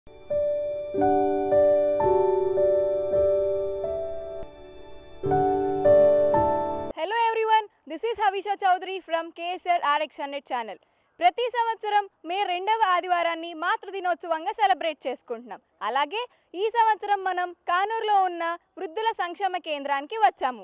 Hello everyone, this is Havisha Chaudhary from KSR RX100 channel. ప్రతి సంవత్సరం మే 2వ ఆదివారాన్ని మాతృదినోత్సవంగా celebrate చేసుకుంటున్నాం. అలాగే ఈ సంవత్సరం మనం కానూరులో ఉన్న వృద్ధుల సంక్షేమ కేంద్రానికి వచ్చాము.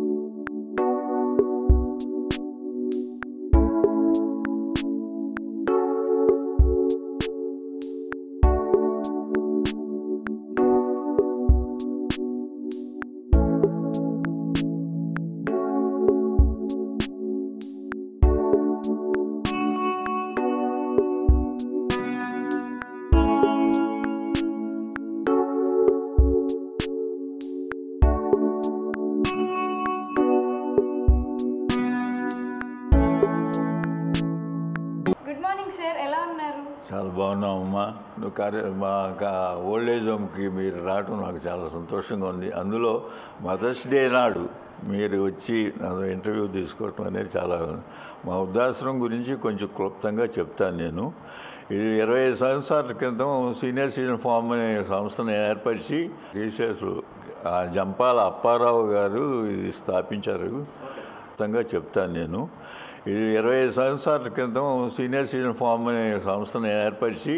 చాలా బాగున్నామమ్మా. మా ఓల్డ్ ఏజ్ హోమ్కి మీరు రావటం నాకు చాలా సంతోషంగా ఉంది. అందులో మదర్స్ డే నాడు మీరు వచ్చి నాతో ఇంటర్వ్యూ తీసుకోవటం అనేది చాలా మా వృద్ధాశ్రమం గురించి కొంచెం క్లుప్తంగా చెప్తాను నేను. ఇది 25 సంవత్సరాల క్రితం సీనియర్ సిటిజన్ ఫార్మ్ అనే సంస్థను ఏర్పరిచి జంపాల అప్పారావు గారు ఇది స్థాపించారు. క్లుప్తంగా చెప్తాను నేను. ఇది 25 సంవత్సరాల క్రితం సీనియర్ సిటిజన్ ఫార్మ్ అనే సంస్థను ఏర్పరిచి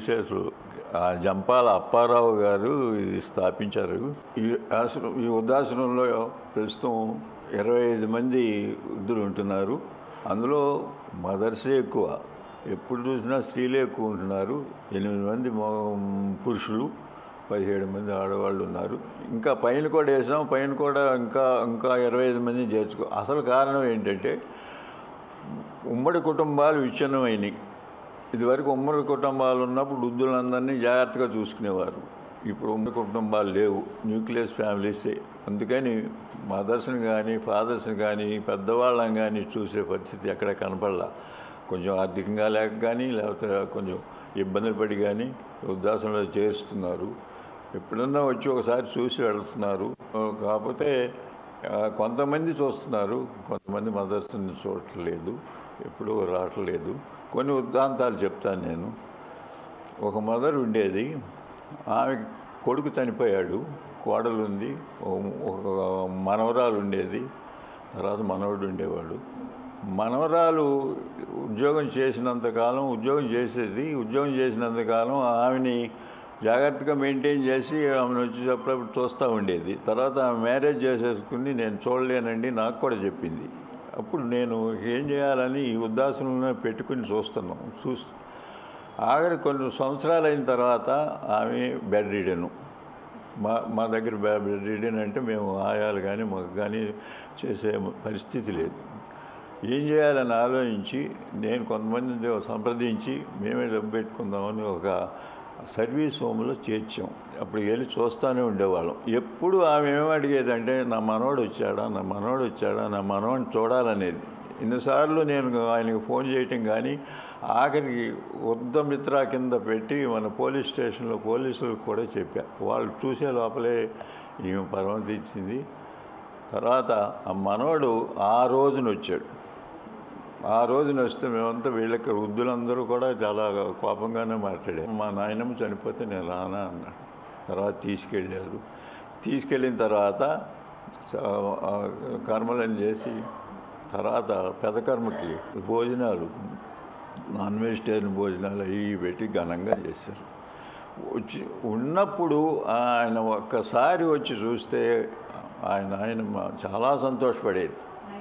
జంపాల అప్పారావు గారు ఇది స్థాపించారు. ఈ వృద్ధాశ్రమంలో ప్రస్తుతం 25 మంది వృద్ధులు ఉంటున్నారు. అందులో మదర్సే ఎక్కువ, ఎప్పుడు చూసినా స్త్రీలే ఎక్కువ ఉంటున్నారు. 8 మంది పురుషులు, 17 మంది ఆడవాళ్ళు ఉన్నారు. ఇంకా పైన కూడా వేసాం, పైన కూడా ఇంకా 25 మంది చేర్చుకో. అసలు కారణం ఏంటంటే ఉమ్మడి కుటుంబాలు విచ్ఛిన్నమైనవి. ఇదివరకు ఉమ్మడి కుటుంబాలు ఉన్నప్పుడు వృద్ధులందరినీ జాగ్రత్తగా చూసుకునేవారు. ఇప్పుడు ఉమ్మడి కుటుంబాలు లేవు, న్యూక్లియస్ ఫ్యామిలీసే. అందుకని మదర్స్ని కానీ ఫాదర్స్ని కానీ పెద్దవాళ్ళని కానీ చూసే పరిస్థితి ఎక్కడ కనపడలా. కొంచెం ఆర్థికంగా లేక కానీ లేకపోతే కొంచెం ఇబ్బందులు పడి కానీ వృద్ధాశ్రమంలో చేరుస్తున్నారు. ఎప్పుడన్నా వచ్చి ఒకసారి చూసి వెళ్తున్నారు. కాకపోతే కొంతమంది చూస్తున్నారు, కొంతమంది మదర్స్ని చూడట్లేదు, ఎప్పుడూ రావట్లేదు. కొన్ని ఉదాంతాలు చెప్తాను నేను. ఒక మదర్ ఉండేది, ఆమె కొడుకు చనిపోయాడు, కోడలు ఉంది, ఒక మనవరాలు ఉండేది, తర్వాత మనవడు ఉండేవాడు. మనవరాలు ఉద్యోగం చేసినంతకాలం ఉద్యోగం చేసినంతకాలం ఆమెని జాగ్రత్తగా మెయింటైన్ చేసి ఆమెను వచ్చి అప్పుడప్పుడు చూస్తూ ఉండేది. తర్వాత ఆమె మ్యారేజ్ చేసేసుకుని నేను చూడలేనండి నాకు కూడా చెప్పింది. అప్పుడు నేను ఏం చేయాలని ఈ వృద్ధాశ్రమంలో పెట్టుకుని ఆఖరి కొన్ని సంవత్సరాలు అయిన తర్వాత ఆమె బెడ్ రిడెను. మా దగ్గర బెడ్ రిడెన్ అంటే మేము ఆయాలు కానీ మాకు కానీ చేసే పరిస్థితి లేదు. ఏం చేయాలని ఆలోచించి నేను కొంతమంది సంప్రదించి మేమే డబ్బు పెట్టుకుందామని ఒక సర్వీస్ హోమ్లో చేర్చాం. అప్పుడు వెళ్ళి చూస్తూనే ఉండేవాళ్ళం. ఎప్పుడు ఆమె ఏమడిగేదంటే నా మనవడు వచ్చాడా, నా మనవడిని చూడాలనేది. ఇన్నిసార్లు నేను ఆయనకు ఫోన్ చేయటం కానీ ఆఖరికి వృద్ధమిత్ర కింద పెట్టి మన పోలీస్ స్టేషన్లో పోలీసులకు కూడా చెప్పా. వాళ్ళు చూసే లోపలే ఈమె పరమతిచ్చింది. తర్వాత ఆ మనవడు ఆ రోజున వచ్చాడు. ఆ రోజున వస్తే మేమంతా వీళ్ళకి వృద్ధులందరూ కూడా చాలా కోపంగానే మాట్లాడారు. మా నాయనమ్మ చనిపోతే నేను రానా అన్నాడు. తర్వాత తీసుకెళ్ళిన తర్వాత కర్మలను చేసి తర్వాత పెదకర్మకి భోజనాలు, నాన్ వెజిటేరియన్ భోజనాలు అవి పెట్టి ఘనంగా చేశారు. ఉన్నప్పుడు ఆయన ఒక్కసారి వచ్చి చూస్తే ఆయన చాలా సంతోషపడేది.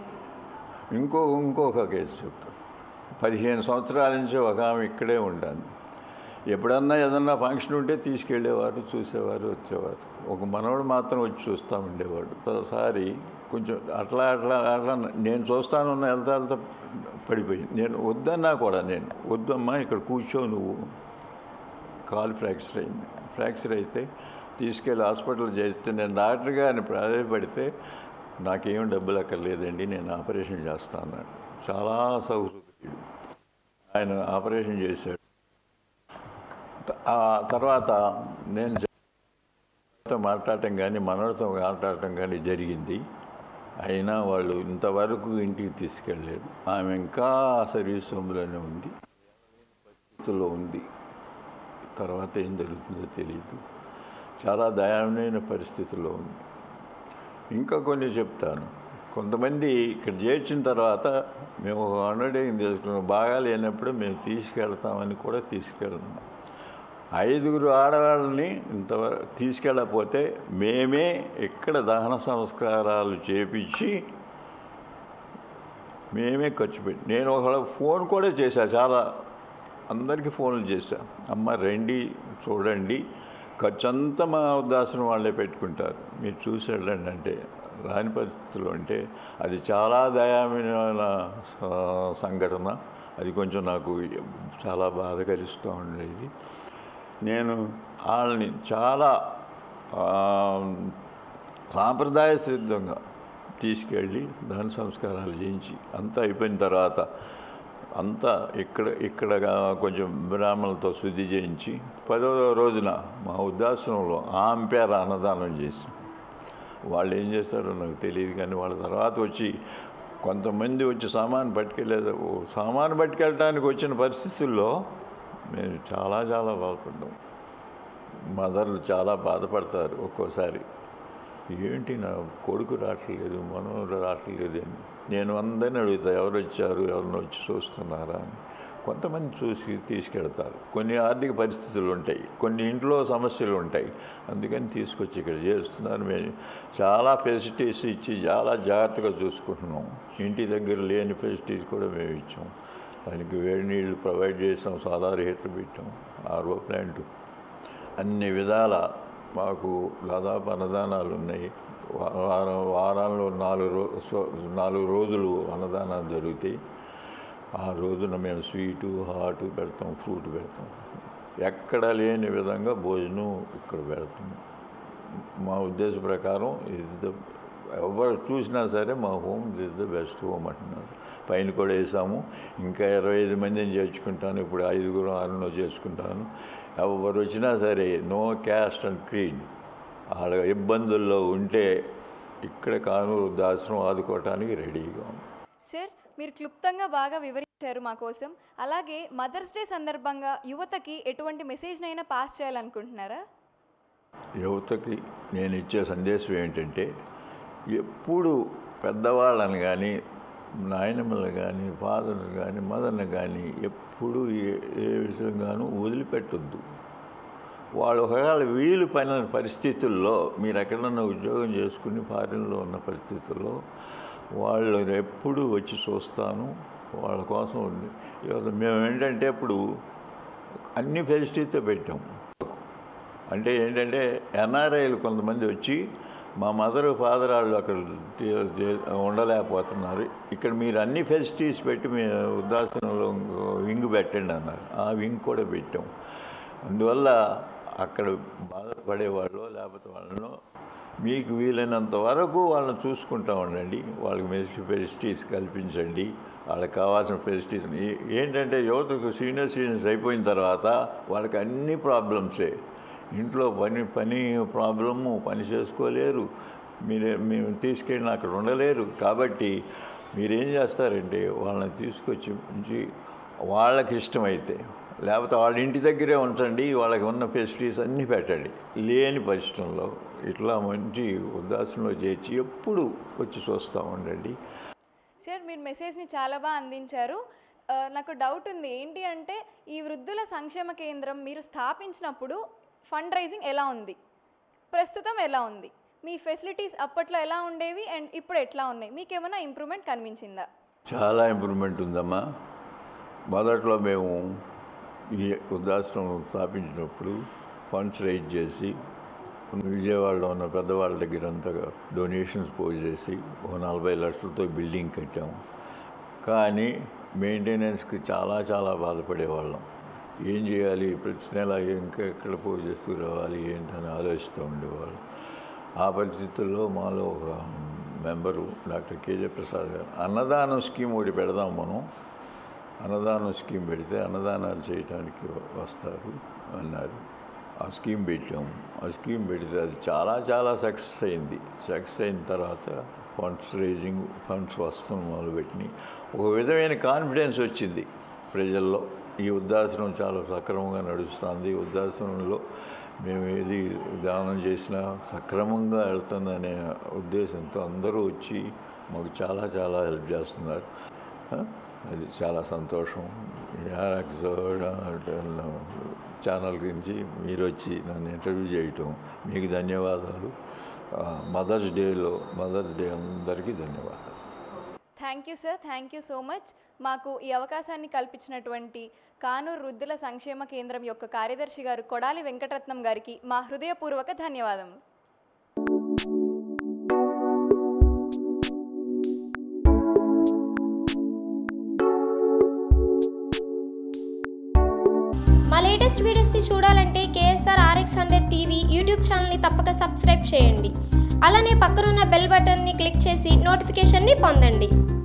ఇంకొక కేసు చెప్తాను. 15 సంవత్సరాల నుంచి ఒక ఆమె ఇక్కడే ఉండాలి. ఎప్పుడన్నా ఏదన్నా ఫంక్షన్ ఉంటే తీసుకెళ్ళేవారు, చూసేవారు, వచ్చేవారు. ఒక మనవడు మాత్రం వచ్చి చూస్తూ ఉండేవాడు. ఒకసారి కొంచెం అట్లా నేను చూస్తానున్న వెళ్తా పడిపోయింది. నేను వద్దన్నా కూడా నేను వద్దమ్మా ఇక్కడ కూర్చో, నువ్వు కాలు ఫ్రాక్చర్ అయితే తీసుకెళ్ళి హాస్పిటల్ చేస్తే నేను డాక్టర్ గారిని ప్రాధాన్యపడితే నాకేం డబ్బులు అక్కర్లేదండి, నేను ఆపరేషన్ చేస్తా అన్నాడు. చాలా సౌహృదయుడు. ఆయన ఆపరేషన్ చేశాడు. ఆ తర్వాత నేను మాట్లాడటం కానీ మనవడితో మాట్లాడటం కానీ జరిగింది. అయినా వాళ్ళు ఇంతవరకు ఇంటికి తీసుకెళ్ళలేదు. ఆమె ఇంకా సర్వీస్ హోమ్లోనే ఉంది, పరిస్థితుల్లో ఉంది. తర్వాత ఏం జరుగుతుందో తెలియదు. చాలా దయనీయమైన పరిస్థితుల్లో ఉంది. ఇంకా కొన్ని చెప్తాను. కొంతమంది ఇక్కడ చేర్చిన తర్వాత మేము అండర్టేకింగ్ చేసుకున్నాం, బాగా లేనప్పుడు మేము తీసుకెళ్తామని కూడా తీసుకెళ్ళాం. 5 ఆడవాళ్ళని ఇంతవరకు తీసుకెళ్ళకపోతే మేమే ఇక్కడ దహన సంస్కారాలు చేపించి మేమే ఖర్చు పెట్టి, నేను ఒక ఫోన్ కూడా చేశాను, చాలా అందరికీ ఫోన్లు చేశాను, అమ్మ రండి చూడండి, ఖర్చు అంతా మా వృద్ధాశ్రమం వాళ్ళే పెట్టుకుంటారు, మీరు చూసి వెళ్ళండి అంటే రాని పరిస్థితులు అంటే అది చాలా దయామైన సంఘటన. అది కొంచెం నాకు చాలా బాధ కలిస్తూ ఉండేది. నేను వాళ్ళని చాలా సాంప్రదాయ సిద్ధంగా తీసుకెళ్ళి దహన సంస్కారాలు చేయించి అంతా అయిపోయిన తర్వాత అంతా ఇక్కడ కొంచెం బ్రాహ్మణులతో శుద్ధి చేయించి 10వ రోజున మా వృద్ధాశ్రమంలో ఆంపేర అన్నదానం చేసి, వాళ్ళు ఏం చేస్తారో నాకు తెలియదు కానీ వాళ్ళ తర్వాత వచ్చి కొంతమంది వచ్చి సామాను పట్టుకెళ్ళేది, సామాను పట్టుకెళ్ళడానికి వచ్చిన పరిస్థితుల్లో మేము చాలా చాలా బాధపడ్డాం. మదర్లు చాలా బాధపడతారు ఒక్కోసారి, ఏంటి నా కొడుకు రావట్లేదు, మనవడు రావట్లేదు అని. నేను అందరిని అడుగుతా, ఎవరు వచ్చారు, ఎవరిని వచ్చి చూస్తున్నారా అని. కొంతమంది చూసి తీసుకెళ్తారు. కొన్ని ఆర్థిక పరిస్థితులు ఉంటాయి, కొన్ని ఇంట్లో సమస్యలు ఉంటాయి, అందుకని తీసుకొచ్చి ఇక్కడ చేస్తున్నారు. మేము చాలా ఫెసిలిటీస్ ఇచ్చి చాలా జాగ్రత్తగా చూసుకుంటున్నాం. ఇంటి దగ్గర లేని ఫెసిలిటీస్ కూడా మేము ఇచ్చాం. దానికి వేడి నీళ్ళు ప్రొవైడ్ చేసాం, సాధారణ హీటర్ పెట్టాం, ఆర్ఓ ప్లాంట్, అన్ని విధాల మాకు దాదాపు అన్నదానాలు ఉన్నాయి. వారాల్లో 4 రోజులు అన్నదానాలు జరుగుతాయి. ఆ రోజున మేము స్వీటు హాటు పెడతాం, ఫ్రూట్ పెడతాం. ఎక్కడ లేని విధంగా భోజనం ఇక్కడ పెడతాం. మా ఉద్దేశ ప్రకారం ఇది ఎవరు చూసినా సరే మా home is the best home అంటున్నారు. పైన కూడా వేసాము. ఇంకా 25 మందిని చేర్చుకుంటాను. ఇప్పుడు 5 6 చేసుకుంటాను. ఎవరు వచ్చినా సరే నో క్యాస్ట్ అండ్ క్రీడ్, వాళ్ళ ఇబ్బందుల్లో ఉంటే ఇక్కడ కానూరు వృద్ధాశ్రమం ఆదుకోవటానికి రెడీగా ఉంది. సార్, మీరు క్లుప్తంగా బాగా వివరించారు మా కోసం. అలాగే మదర్స్ డే సందర్భంగా యువతకి ఎటువంటి మెసేజ్నైనా పాస్ చేయాలనుకుంటున్నారా? యువతకి నేను ఇచ్చే సందేశం ఏంటంటే, ఎప్పుడు పెద్దవాళ్ళని కానీ నాయనమ్మలు కానీ ఫాదర్స్ కానీ మదర్ని కానీ ఎప్పుడు ఏ విషయంగానూ వదిలిపెట్టొద్దు. వాళ్ళు ఒకవేళ వీలు పైన పరిస్థితుల్లో మీరు ఎక్కడన్నా ఉద్యోగం చేసుకుని ఫారిన్లో ఉన్న పరిస్థితుల్లో వాళ్ళు ఎప్పుడు వచ్చి చూస్తాను, వాళ్ళ కోసం ఉంది. మేము ఏంటంటే ఇప్పుడు అన్ని ఫెసిలిటీతో పెట్టాం. అంటే ఏంటంటే ఎన్ఆర్ఐలు కొంతమంది వచ్చి మా మదర్ ఫాదర్ వాళ్ళు అక్కడ ఉండలేకపోతున్నారు, ఇక్కడ మీరు అన్ని ఫెసిలిటీస్ పెట్టి మీ వృద్ధాశ్రమంలో వింగ్ పెట్టండి అన్నారు. ఆ వింగ్ కూడా పెట్టాం. అందువల్ల అక్కడ బాధపడేవాళ్ళు లేకపోతే వాళ్ళను మీకు వీలైనంత వరకు వాళ్ళని చూసుకుంటూ ఉండండి. వాళ్ళకి ఫెసిలిటీస్ కల్పించండి. వాళ్ళకి కావాల్సిన ఫెసిలిటీస్ ఏంటంటే యువతకు సీనియర్ సిటిజన్స్ అయిపోయిన తర్వాత వాళ్ళకి అన్ని ప్రాబ్లమ్సే. ఇంట్లో పని ప్రాబ్లము, పని చేసుకోలేరు, మేము తీసుకెళ్ళిన అక్కడ ఉండలేరు. కాబట్టి మీరేం చేస్తారంటే వాళ్ళని తీసుకొచ్చి వాళ్ళకి ఇష్టమైతే లేకపోతే వాళ్ళ ఇంటి దగ్గరే ఉంచండి, వాళ్ళకి ఉన్న ఫెసిలిటీస్ అన్నీ పెట్టండి. లేని పరిస్థితుల్లో ఇట్లా మంచి వృద్ధాశ్రమంలో చేర్చి ఎప్పుడు వచ్చి చూస్తూ ఉండండి. సార్, మీరు మెసేజ్ని చాలా బాగా అందించారు. నాకు డౌట్ ఉంది, ఏంటి అంటే ఈ వృద్ధుల సంక్షేమ కేంద్రం మీరు స్థాపించినప్పుడు ఫండ్ రైజింగ్ ఎలా ఉంది, ప్రస్తుతం ఎలా ఉంది, మీ ఫెసిలిటీస్ అప్పట్లో ఎలా ఉండేవి అండ్ ఇప్పుడు ఎట్లా ఉన్నాయి, మీకు ఏమైనా ఇంప్రూవ్మెంట్ కనిపించిందా? చాలా ఇంప్రూవ్మెంట్ ఉందమ్మా. మొదట్లో మేము ఈ వృద్ధాశ్రమం స్థాపించినప్పుడు ఫండ్స్ రైజ్ చేసి విజయవాడలో ఉన్న పెద్దవాళ్ళ దగ్గర అంతా డొనేషన్స్ పోజ్ చేసి 40 లక్షలతో బిల్డింగ్ కట్టాము. కానీ మెయింటెనెన్స్కి చాలా బాధపడేవాళ్ళం. ఏం చేయాలి, ప్రతి నెల ఇంకా ఎక్కడ పోజ్ చేస్తూ రావాలి ఏంటని ఆలోచిస్తూ ఉండేవాళ్ళు. ఆ పరిస్థితుల్లో మాలో ఒక మెంబరు డాక్టర్ కేజే ప్రసాద్ గారు అన్నదానం స్కీమ్ ఒకటి పెడదాం మనం, అన్నదానం స్కీమ్ పెడితే అన్నదానాలు చేయడానికి వస్తారు అన్నారు. ఆ స్కీమ్ పెట్టాము. ఆ స్కీమ్ పెడితే అది చాలా సక్సెస్ అయింది. సక్సెస్ అయిన తర్వాత ఫండ్స్ వస్తాం మొదలుపెట్టినాయి. ఒక విధమైన కాన్ఫిడెన్స్ వచ్చింది ప్రజల్లో. ఈ వృద్ధాశ్రమం చాలా సక్రమంగా నడుస్తుంది. వృద్ధాశ్రమంలో మేము ఏది దానం చేసినా సక్రమంగా వెళ్తుందనే ఉద్దేశంతో అందరూ వచ్చి మాకు చాలా చాలా హెల్ప్ చేస్తున్నారు. అది చాలా సంతోషం. యారాక్స్ ఛానల్ గురించి మీరు వచ్చి నన్ను ఇంటర్వ్యూ చేయటం మీకు ధన్యవాదాలు. మదర్స్ డే అందరికీ ధన్యవాదాలు. Thank you sir, thank you so much. మాకు ఈ అవకాశాన్ని కల్పించినటువంటి కానూరు వృద్ధుల సంక్షేమ కేంద్రం యొక్క కార్యదర్శి గారు కొడాలి వెంకటరత్నం గారికి మా హృదయపూర్వక ధన్యవాదములు. మా లేటెస్ట్ వీడియోస్ని చూడాలంటే KSR RX100 టీవీ యూట్యూబ్ ఛానల్ని తప్పక సబ్స్క్రైబ్ చేయండి. అలానే పక్కనున్న బెల్ బటన్ని క్లిక్ చేసి నోటిఫికేషన్ని పొందండి.